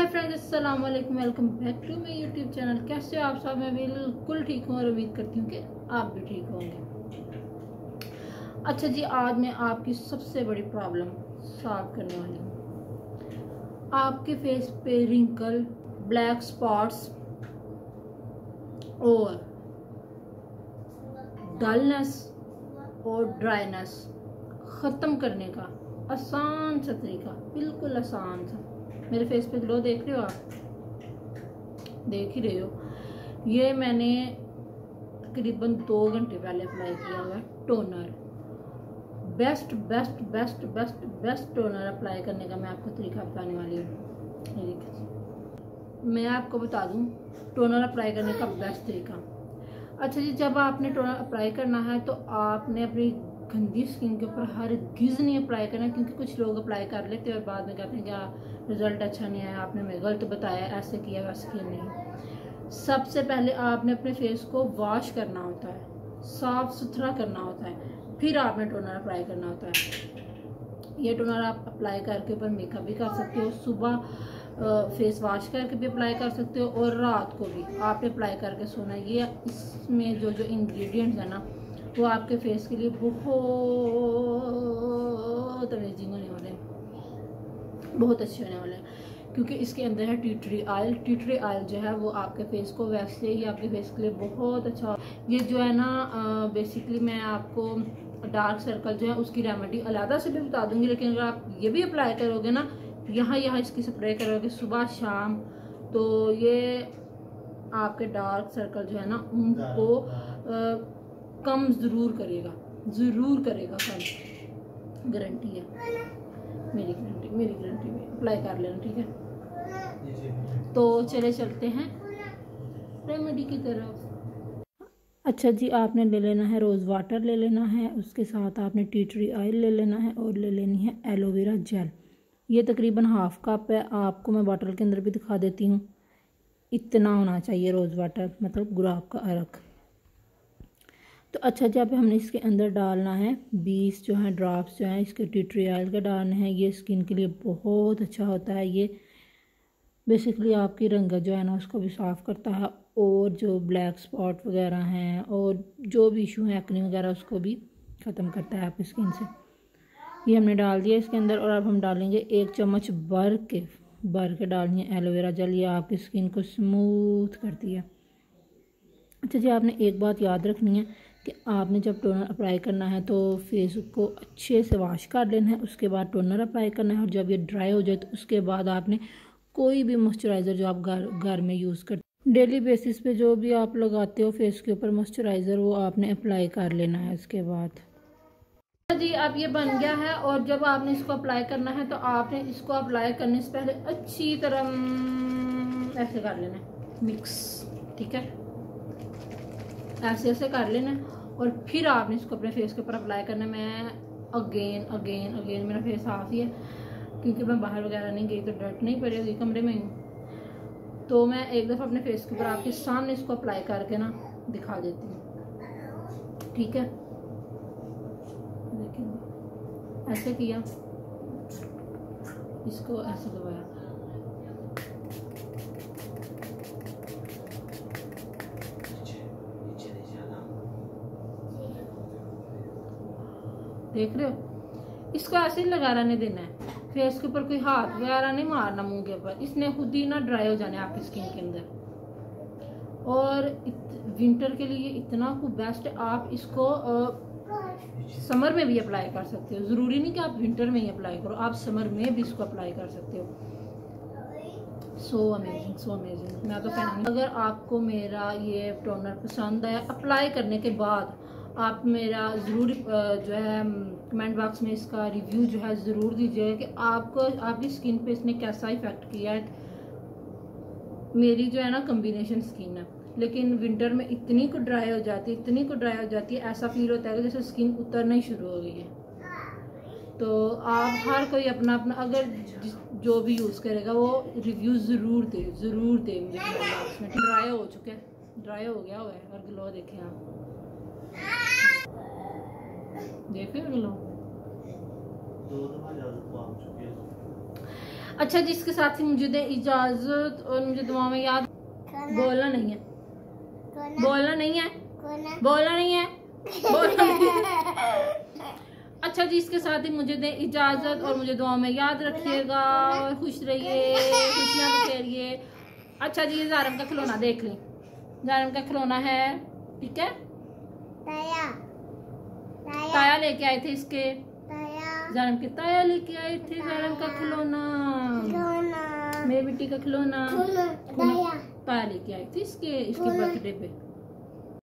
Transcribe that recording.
Friends, अस्सलाम वालेकुम। Welcome back to my YouTube channel. कैसे हो आप सब? मैं बिल्कुल ठीक हूँ और उम्मीद करती हूँ कि आप भी ठीक होंगे। अच्छा जी, आज मैं आपकी सबसे बड़ी प्रॉब्लम सॉल्व करने वाली हूँ। आपके फेस पे रिंकल, ब्लैक स्पॉट्स और डलनेस और ड्राइनेस ख़त्म करने का आसान सा तरीका, बिल्कुल आसान सा। मेरे फेस पे ग्लो देख रहे हो आप? देख ही रहे हो। ये मैंने तकरीबन 2 घंटे पहले अप्लाई किया हुआ है toner. Best best best best best toner apply करने का मैं आपको तरीका बताने वाली हूँ। ये देखिए, मैं आपको बता दूँ टोनर अप्लाई करने का बेस्ट तरीका। अच्छा जी, जब आपने टोनर अप्लाई करना है तो आपने अपनी गंदी स्किन के ऊपर हरगिज़ नहीं अप्लाई करना, क्योंकि कुछ लोग अप्लाई कर लेते हैं और बाद में कहते हैं कि रिजल्ट अच्छा नहीं आया, आपने मैं गलत बताया, ऐसे किया वैसे किया। नहीं, सबसे पहले आपने अपने फेस को वॉश करना होता है, साफ सुथरा करना होता है, फिर आपने टोनर अप्लाई करना होता है। ये टोनर आप अप्लाई करके ऊपर मेकअप भी कर सकते हो, सुबह फेस वॉश करके भी अप्लाई कर सकते हो और रात को भी आपने अप्लाई करके सोना। ये इसमें जो जो इंग्रेडिएंट्स है ना, वो आपके फेस के लिए बहुत अमेजिंग होने वाले हैं, बहुत अच्छे होने वाले हैं। क्योंकि इसके अंदर है tea tree oil. Tea tree oil जो है वो आपके फेस को वैसे ही आपके फेस के लिए बहुत अच्छा। ये जो है ना, बेसिकली मैं आपको डार्क सर्कल जो है उसकी रेमेडी अलहदा से भी बता दूंगी, लेकिन अगर आप ये भी अप्लाई करोगे ना, यहाँ इसकी स्प्रे करोगे सुबह शाम, तो ये आपके डार्क सर्कल जो है ना उनको कम ज़रूर करेगा कम। गारंटी है, मेरी गारंटी में अप्लाई कर लेना, ठीक है? तो चलते हैं रेमेडी की तरफ। अच्छा जी, आपने ले लेना है रोज़ वाटर, ले लेना है, उसके साथ आपने टी ट्री ऑयल ले लेना है और ले लेनी है एलोवेरा जेल। ये तकरीबन हाफ कप है, आपको मैं बॉटल के अंदर भी दिखा देती हूँ। इतना होना चाहिए रोज़ वाटर, मतलब गुलाब का अर्क। तो अच्छा जी, अब हमने इसके अंदर डालना है 20 जो है ड्रॉप्स जो है इसके टी ट्री ऑयल का डालना है। ये स्किन के लिए बहुत अच्छा होता है। ये बेसिकली आपकी रंगत जो है ना उसको भी साफ़ करता है, और जो ब्लैक स्पॉट वगैरह हैं और जो भी इशू है एक्ने वगैरह उसको भी ख़त्म करता है आपकी स्किन से। ये हमने डाल दिया इसके अंदर, और अब हम डालेंगे 1 चम्मच भर के डालनी है एलोवेरा जेल। ये आपकी स्किन को स्मूथ करती है। अच्छा जी, आपने एक बात याद रखनी है कि आपने जब टोनर अप्लाई करना है तो फेस को अच्छे से वॉश कर लेना है, उसके बाद टोनर अप्लाई करना है, और जब ये ड्राई हो जाए तो उसके बाद आपने कोई भी मॉइस्चराइज़र जो आप घर में यूज़ करते डेली बेसिस पे जो भी आप लगाते हो फेस के ऊपर मॉइस्चराइज़र, वो आपने अप्लाई कर लेना है उसके बाद। जी, अब ये बन गया है, और जब आपने इसको अप्लाई करना है तो आपने इसको अप्लाई करने से पहले अच्छी तरह ऐसे कर लेना है मिक्स, ठीक है? ऐसे कर लेना है, और फिर आपने इसको अपने फेस के ऊपर अप्लाई करना है। मैं अगेन मेरा फेस साफ ही है, क्योंकि मैं बाहर वगैरह नहीं गई तो डर्ट नहीं पड़ी हुई, कमरे में हूँ। तो मैं एक दफ़ा अपने फेस के ऊपर आपके सामने इसको अप्लाई करके ना दिखा देती हूँ, ठीक है? देखिए, ऐसे किया, इसको ऐसे दबाया, देख रहे हो? इसको ऐसे ही लगा रहने देना है, फेस के ऊपर कोई हाथ वगैरह नहीं मारना मुंह के ऊपर, इसने खुद ही ना ड्राई हो जाने आपकी स्किन के अंदर। और विंटर के लिए इतना को बेस्ट है। आप इसको समर में भी अप्लाई कर सकते हो, ज़रूरी नहीं कि आप विंटर में ही अप्लाई करो, आप समर में भी इसको अप्लाई कर सकते हो। सो अमेजिंग, मैं तो फैन। अगर आपको मेरा ये टोनर पसंद आया, अप्लाई करने के बाद आप मेरा ज़रूर जो है कमेंट बॉक्स में इसका रिव्यू जो है ज़रूर दीजिएगा कि आपको आपकी स्किन पे इसने कैसा इफ़ेक्ट किया है। मेरी जो है ना कॉम्बिनेशन स्किन है, लेकिन विंटर में इतनी को ड्राई हो जाती है, ऐसा फील होता है जैसे स्किन उतरना ही शुरू हो गई है। तो आप हर कोई अपना अगर जो भी यूज़ करेगा वो रिव्यू ज़रूर दे मुझे कमेंट बॉक्स में। ड्राई हो चुके हैं, ड्राई हो गया हुआ है, और ग्लो देखें आप, देखिए ग्लो। अच्छा जी, इसके साथ ही मुझे दे इजाजत और मुझे दुआ में याद। बोलना नहीं है, बोलना नहीं है, बोलना नहीं है, बोलना नहीं है। अच्छा जी, इसके साथ ही मुझे दे इजाजत और मुझे दुआ में याद रखिएगा और खुश रहिए, खुशियां बिखेरिए। अच्छा जी, ये ज़ारम का खिलौना देख लें, ज़ारम का खिलौना है, ठीक है। ताया लेके आए थे इसके, ज़ारम के ताया लेके आए थे, ज़ारम का खिलौना, मेरी बेटी का खिलौना ताया लेके आए थे इसके बर्थडे पे।